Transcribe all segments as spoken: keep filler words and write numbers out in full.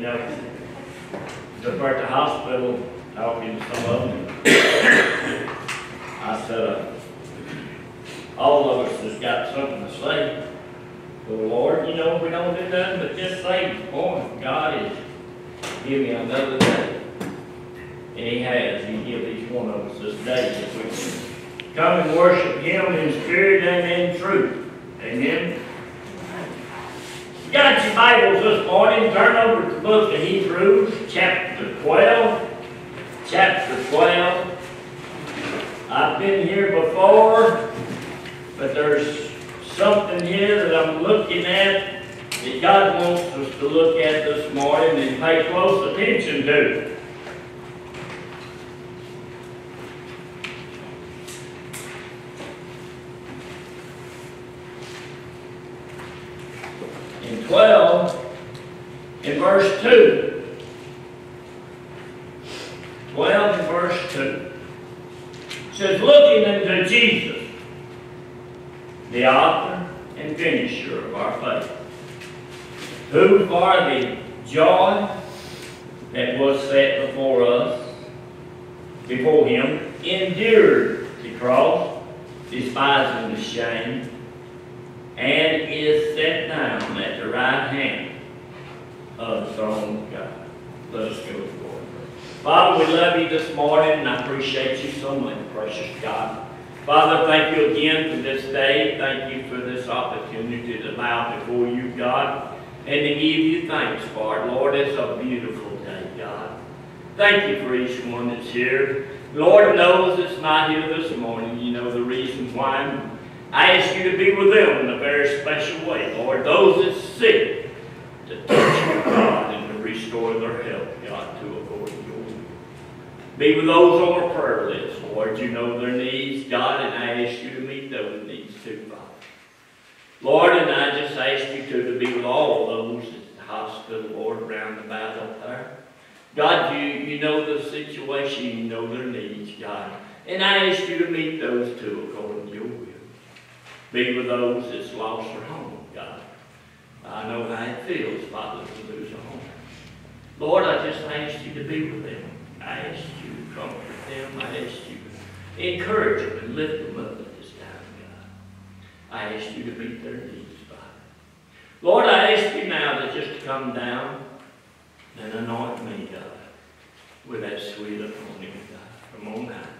know, up at the hospital talking to some of them. I said, uh, all of us has got something to say. Well, Lord, you know, we don't do nothing but just say, boy, God has given me another day. And He has. He gives each one of us this day that we can come and worship Him in spirit and in truth. Amen. You got your Bibles this morning. Turn over to the book of Hebrews, chapter twelve. Chapter twelve. I've been here before, but there's something here that I'm looking at that God wants us to look at this morning and pay close attention to. In twelve, in verse two. twelve in verse two. It says, looking unto Jesus, the author and finisher of our faith, who for the joy that was set before us, before Him, endured the cross, despising the shame, and is set down at the right hand of the throne of God. Let us go to the Lord. Father, we love you this morning, and I appreciate you so much, precious God. Father, thank you again for this day. Thank you for this opportunity to bow before you, God, and to give you thanks for it. Lord, it's a beautiful day, God. Thank you for each one that's here. Lord knows it's not here this morning. You know the reason why. I ask you to be with them in a very special way, Lord. Those that's sick, to touch them, God, and to restore their health, God, to according to your will. Be with those on our prayer list, Lord. You know their needs, God, and I ask you to meet those needs too, Father. Lord, and I just ask you to, to be with all those at the hospital, Lord, round about up there. God, you, you know the situation, you know their needs, God. And I ask you to meet those too, according to your will. Be with those that's lost their home, God. I know how it feels, Father, to lose a home. Lord, I just ask you to be with them. I ask you to comfort them. I ask you to encourage them and lift them up at this time, God. I ask you to meet their needs, Father. Lord, I ask you now to just come down and anoint me, God, with that sweet anointing, God, from on high.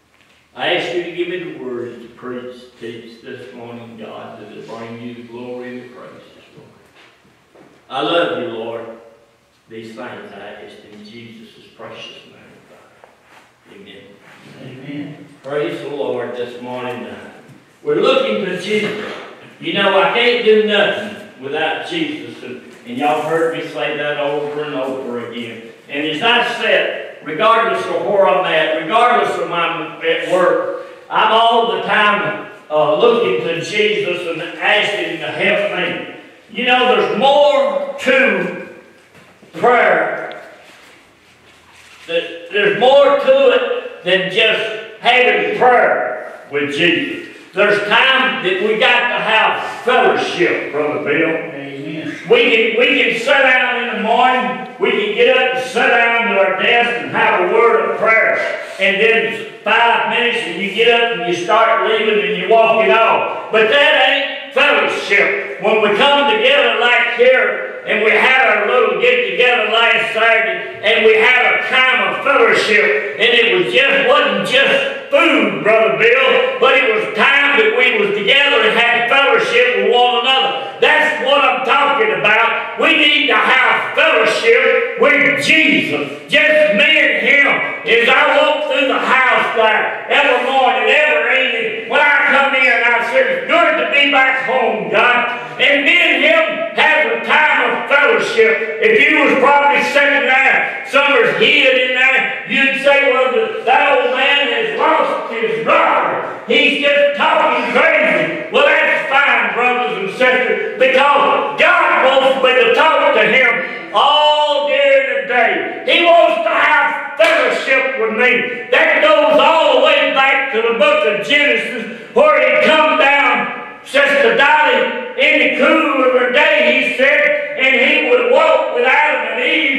I ask you to give me the words to preach, teach this morning, God, that will bring you the glory and the praise this morning. I love you, Lord. These things I ask in Jesus' precious name, God. Amen. Amen. Praise the Lord this morning. Uh, we're looking to Jesus. You know, I can't do nothing without Jesus. And, and y'all heard me say that over and over again. And as I said, regardless of where I'm at, regardless of my at work, I'm all the time uh, looking to Jesus and asking Him to help me. You know, there's more to prayer. There's more to it than just having prayer with Jesus. There's time that we got to have fellowship, Brother Bill. Amen. We can, we can sit down in the morning, we can get up and sit down at our desk and have a word of prayer. And then five minutes and you get up and you start leaving and you're walking off. But that ain't fellowship. When we come together like here and we had our little get-together last Saturday and we had a time of fellowship, and it was just wasn't just food, Brother Bill, but it was time that we was together and had fellowship with one another. That's what I'm talking about. We need to have fellowship with Jesus. Just me and Him. As I walk through the house there every morning, every evening, when I come in, I say, it's good to be back home, God. And me and Him have a time of fellowship. If you was probably sitting there, summer's hid in there, you'd say, well, the, that old man has lost his brother. He's just talking crazy. Well, that's fine, brothers and sisters, because God wants me to talk to Him all during the day. He wants to have fellowship with me. That goes all the way back to the book of Genesis, where He come down, Sister Dolly, in the cool of the day, He said, and He would walk with Adam and Eve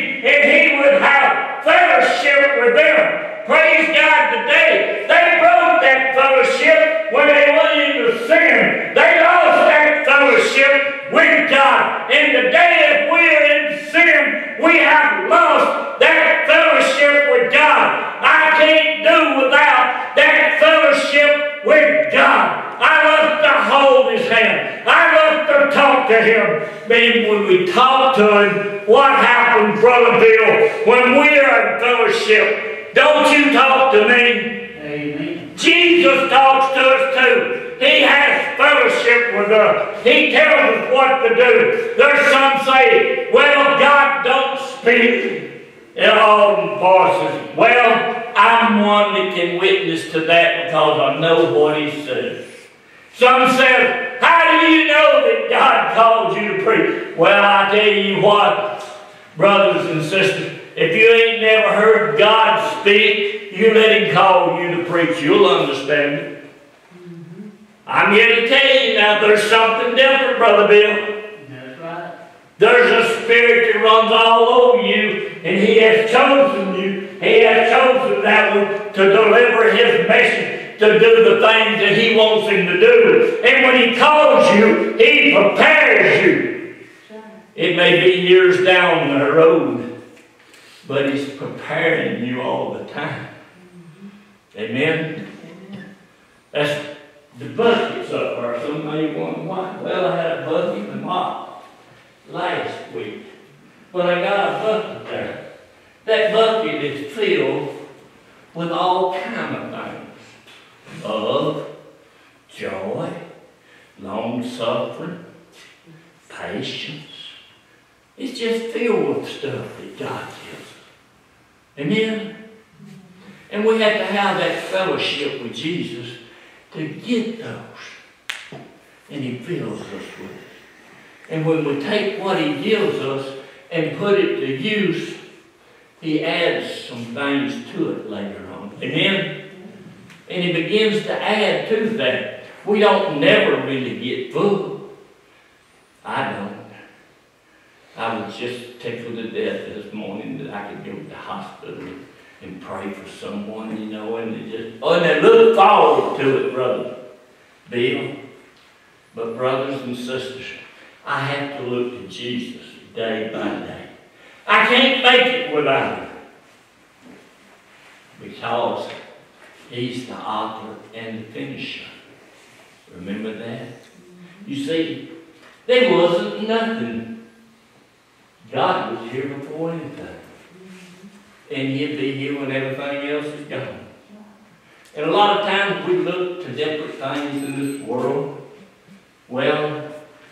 died today. They broke that fellowship when they went into sin. They lost that fellowship with God. And today, if we're in sin, we have lost that fellowship with God. I can't do without that fellowship with God. I love to hold His hand. I love to talk to Him. Man, when we talk to Him, what happens, Brother Bill, when we are in fellowship? Don't you talk to me? Amen. Jesus talks to us too. He has fellowship with us. He tells us what to do. There's some say, well, God don't speak in audible voices. Well, I'm one that can witness to that because I know what He says. Some say, how do you know that God called you to preach? Well, I tell you what, brothers and sisters, if you ain't never heard God speak, you let Him call you to preach. You'll understand it. Mm-hmm. I'm here to tell you now, there's something different, Brother Bill. That's right. There's a spirit that runs all over you, and He has chosen you. He has chosen that one to deliver His message, to do the things that He wants Him to do. And when He calls you, He prepares you. It may be years down the road, but He's preparing you all the time. Amen? That's the bucket's up there. Somebody wonder why. Well, I had a bucket in my last week, but I got a bucket there. That bucket is filled with all kind of things. Love, joy, long-suffering, patience. It's just filled with stuff that God gives us. Amen? And we have to have that fellowship with Jesus to get those. And He fills us with it. And when we take what He gives us and put it to use, He adds some things to it later on. Amen? And He begins to add to that. We don't never really get full. I don't. I was just tickled to death this morning that I could go to the hospital and pray for someone, you know, and they just, oh, and they look forward to it, Brother Bill. But brothers and sisters, I have to look to Jesus day by day. I can't make it without Him. Because He's the author and the finisher. Remember that? You see, there wasn't nothing. God was here before anything. And He'll be here when everything else is gone. And a lot of times we look to different things in this world. Well,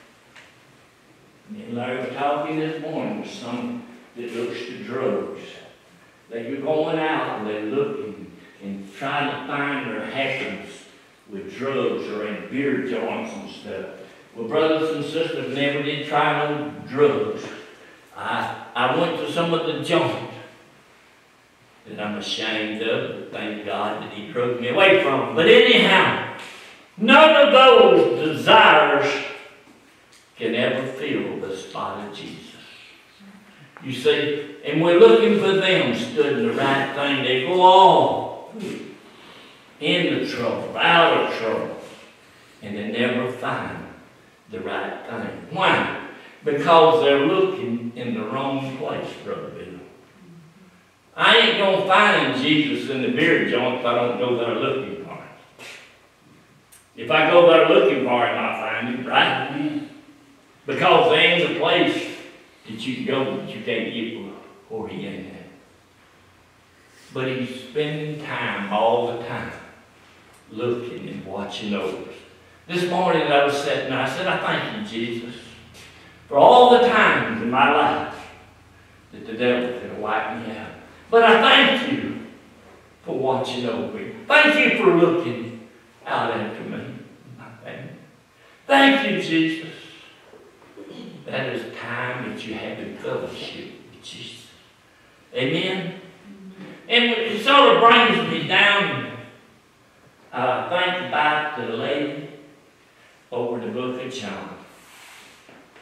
me and Larry were talking this morning with someone that looks to drugs. They're going out and they're looking and trying to find their happiness with drugs or in beer joints and stuff. Well, brothers and sisters, never did try no drugs. I, I went to some of the joints that I'm ashamed of, but thank God that He drove me away from. But anyhow, none of those desires can ever fill the spot of Jesus. You see, and we're looking for them stood in the right thing. They go on into trouble, out of trouble, and they never find the right thing. Why? Because they're looking in the wrong place, Brother Bill. I ain't going to find Jesus in the beer joint if I don't go there looking for Him. If I go there looking for Him, I find Him, right? Because there ain't a place that you can go that you can't get where He ain't at. But He's spending time all the time looking and watching over us. This morning I was sitting there, I said, I thank You, Jesus, for all the times in my life that the devil could have wiped me out. But I thank You for watching over me. Thank You for looking out after me and my family. Thank You, Jesus. That is time that you have in fellowship with Jesus. Amen? And it sort of brings me down. Uh, think about the lady over the book of John.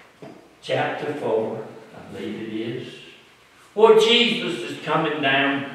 Chapter four, I believe it is. Where Jesus is coming down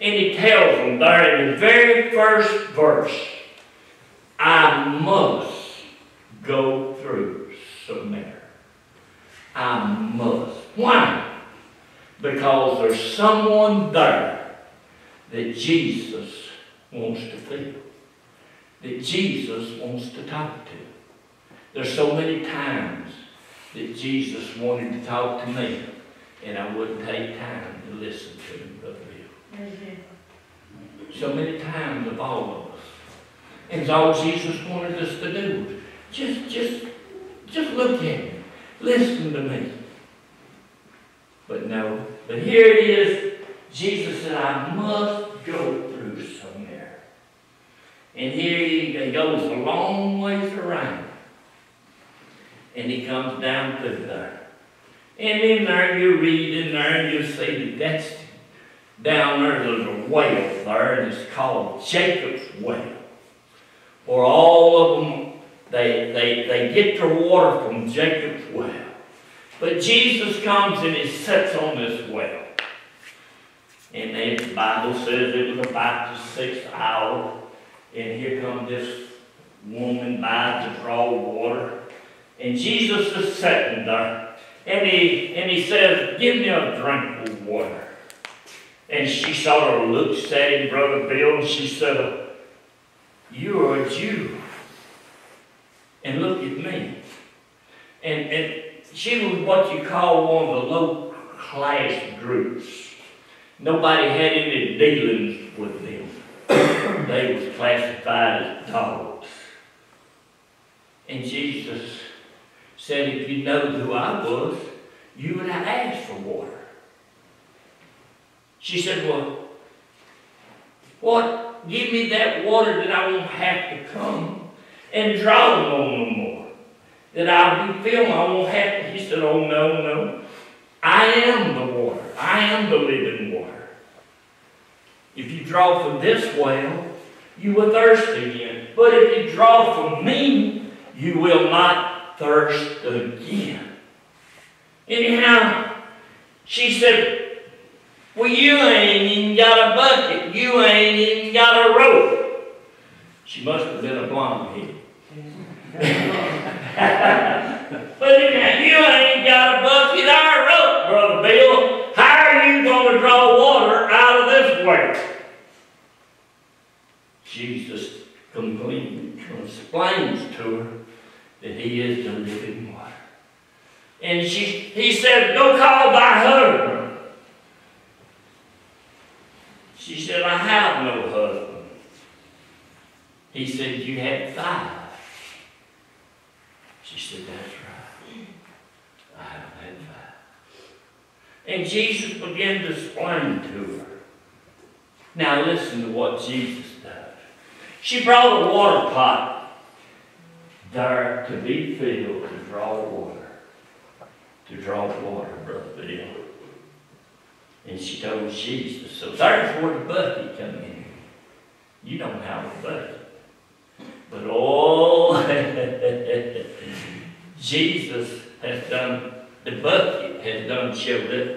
And he tells them there in the very first verse, I must go through Samaria. I must. Why? Because there's someone there that Jesus wants to feel, that Jesus wants to talk to. There's so many times that Jesus wanted to talk to me, and I wouldn't take time to listen to him, Brother Bill. Mm-hmm. So many times of all of us. And all Jesus wanted us to do, just, just, just look at me, listen to me. But no, but here it is. Jesus said, I must go through Samaria. And here he goes a long ways around. And he comes down through there. And in there you read in there and you see that that's down there, there's a well there, and it's called Jacob's Well. Where all of them, they, they, they get their water from Jacob's well. But Jesus comes and he sits on this well. And the Bible says it was about the sixth hour. And here comes this woman by to draw water. And Jesus is sitting there. And he, and he says, give me a drink of water. And she sort of looks at him, Brother Bill, and she said, you are a Jew. And look at me. And, and she was what you call one of the low-class groups. Nobody had any dealings with them. They was classified as dogs. And Jesus said, if you know who I was, you would have asked for water. She said, well, what? Give me that water that I won't have to come and draw no more. That I'll be filled, I won't have to. He said, oh, no, no. I am the water. I am the living water. If you draw from this well, you will thirst again. But if you draw from me, you will not thirst again. Anyhow, she said, well, you ain't even got a bucket. You ain't even got a rope. She must have been a blonde head. But anyhow, you ain't got a bucket or a rope, Brother Bill. How are you going to draw water out of this well? Jesus completely explains to her that he is the living water. And she, he said, go call thy husband. She said, I have no husband. He said, you had five. She said, that's right. I have had five. And Jesus began to explain to her. Now listen to what Jesus does. She brought a water pot there to be filled to draw water. To draw water, Brother Bill. And she told Jesus, so there's where the bucket come in. You don't have a bucket. But oh, Jesus has done, the bucket has done showed up.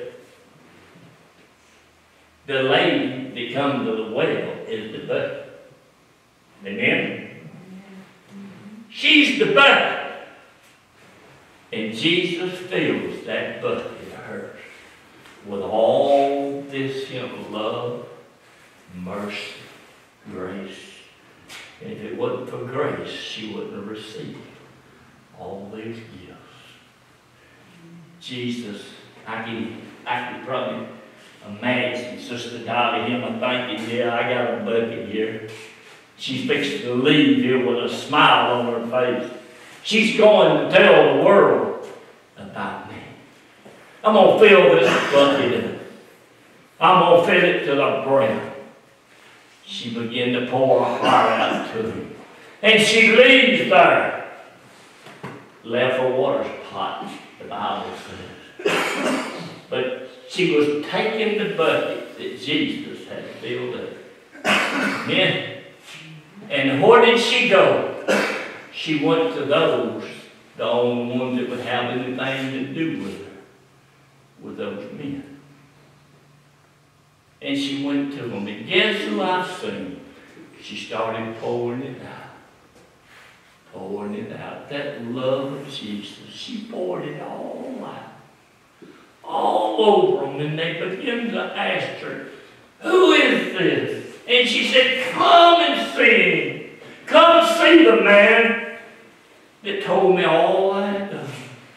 The lady that comes to the well is the bucket. Amen? She's the bucket. And Jesus fills that bucket of hers with all this, you know, love, mercy, grace. And if it wasn't for grace, she wouldn't have received all these gifts. Jesus, I can, I can probably imagine Sister Dolly, him, I'm thinking, yeah, I got a bucket here. She's fixing to leave here with a smile on her face. She's going to tell the world about me. I'm going to fill this bucket up. I'm going to fill it to the brim. She began to pour her heart out to him. And she leaves there. Left her water pot, the Bible says. But she was taking the bucket that Jesus had filled up. Yeah. And where did she go? She went to those, the only ones that would have anything to do with her, with those men. And she went to him. And guess who I've seen? She started pouring it out. Pouring it out. That love of Jesus. She poured it all out. All over them. And they began to ask her, who is this? And she said, come and see him. Come see the man that told me all I had done.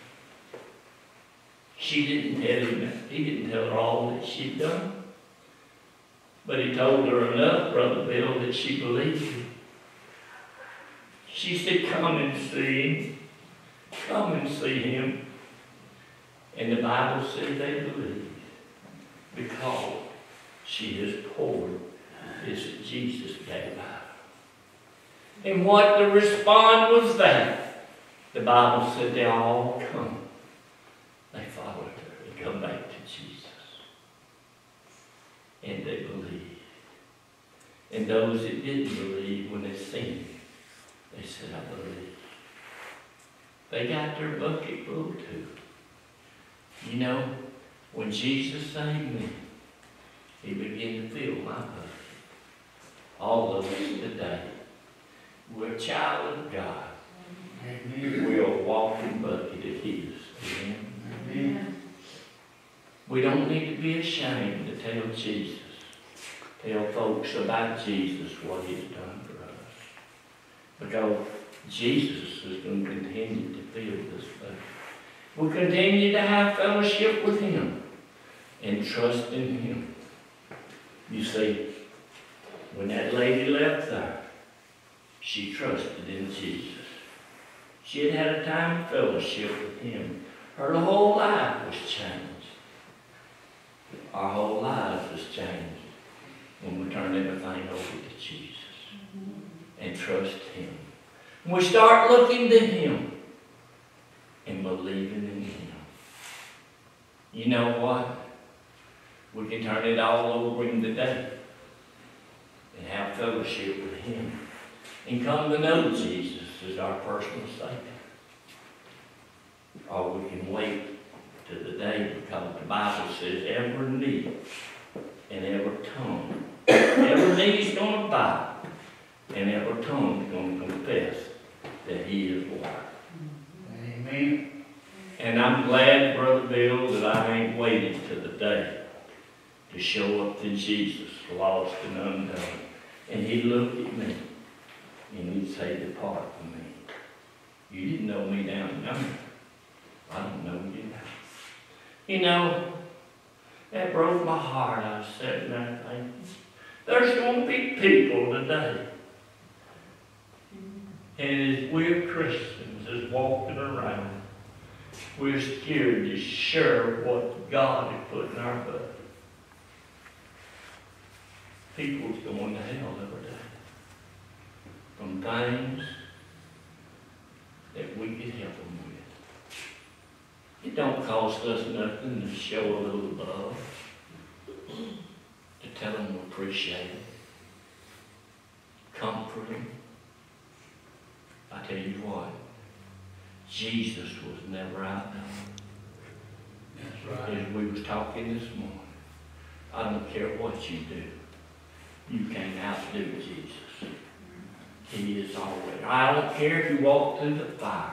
She didn't tell him that. He didn't tell her all that she'd done. But he told her enough, Brother Bill, that she believed him. She said, come and see him. Come and see him. And the Bible said they believed because she has poured this that Jesus gave out. And what the response was that? The Bible said they all come. They followed her. They come back to Jesus. And they believed. And those that didn't believe, when they seen him, they said, I believe. They got their bucket full too. You know, when Jesus saved me, he began to fill my bucket. All of us today, we're a child of God. Amen. We're a walking bucket of his. Amen. Amen. We don't need to be ashamed to tell Jesus, tell folks about Jesus, what he's done for us. Because Jesus is going to continue to fill this bucket. We continue to have fellowship with him and trust in him. You see, when that lady left there, she trusted in Jesus. She had had a time of fellowship with him. Her whole life was changed. Our whole lives was changed when we turn everything over to Jesus and trust him. When we start looking to him and believing in him. You know what? We can turn it all over in the day and have fellowship with him and come to know Jesus as our personal Savior. Or we can wait to the day, because the Bible says every knee and every tongue, every knee is going to bow and every tongue is going to confess that he is Lord. Amen. And I'm glad, Brother Bill, that I ain't waited to the day to show up to Jesus, lost and undone. And he'd look at me and he'd say, depart from me. You didn't know me down yonder. I don't know you now. You know, that broke my heart. I was sitting there thinking, there's going to be people today. And as we're Christians, as walking around, we're scared to share what God has put in our bucket. People's going to hell every day from things that we could help them with. It don't cost us nothing to show a little love, to tell them we appreciate it, comfort them. I tell you what, Jesus was never outdone. That's right. As we was talking this morning, I don't care what you do, you can't outdo Jesus. He is always. I don't care if you walk through the fire.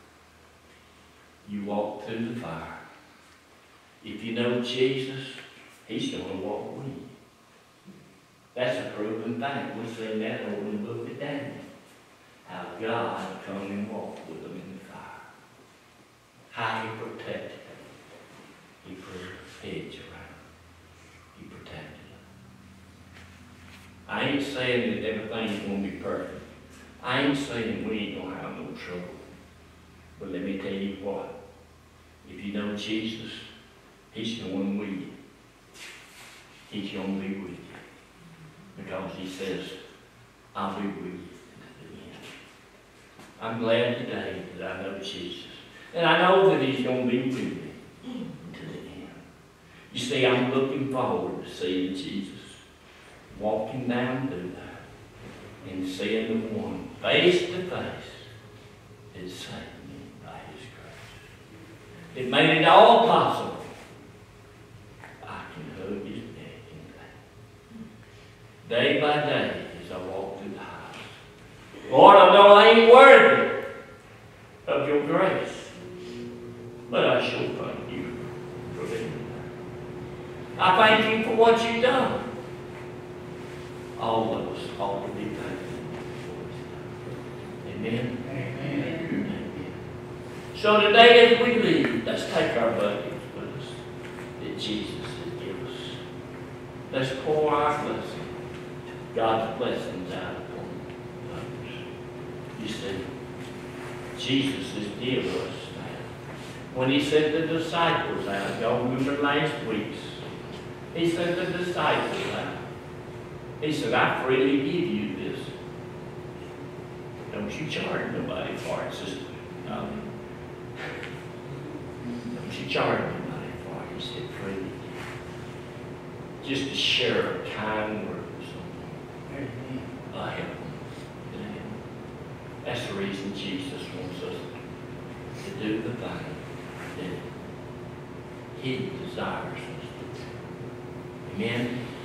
You walk through the fire. If you know Jesus, he's going to walk with you. That's a proven fact. We've seen that over in the book of Daniel. How God come and walk with them in the fire. How he protected them. He put a hedge around them. He protected them. I ain't saying that everything's going to be perfect. I ain't saying we ain't going to have no trouble. But let me tell you what. If you know Jesus, he's going with you. He's going to be with you. Because he says, I'll be with you to the end. I'm glad today that I know Jesus. And I know that he's going to be with me to the end. You see, I'm looking forward to seeing Jesus walking down through there and seeing the one face to face that saved me by his grace. It made it all possible. I can hug his neck and thank day by day as I walk through the house. Lord, I know I ain't worthy of your grace, but I sure thank you for being there. I thank you for what you've done. All of us ought to be thankful for it. Amen? Amen. Amen. So today as we leave, let's take our buckets with us that Jesus has given us. Let's pour our blessing, God's blessings out upon others. You see, Jesus has given us that. When he sent the disciples out, y'all remember last week's, he sent the disciples out. He said, I freely give you this. Don't you charge nobody for it, sister. Um, don't you charge nobody for it. He said, freely give. Just to share a kind word with someone. Uh, help them. That's the reason Jesus wants us to do the thing that he desires us to do. Amen.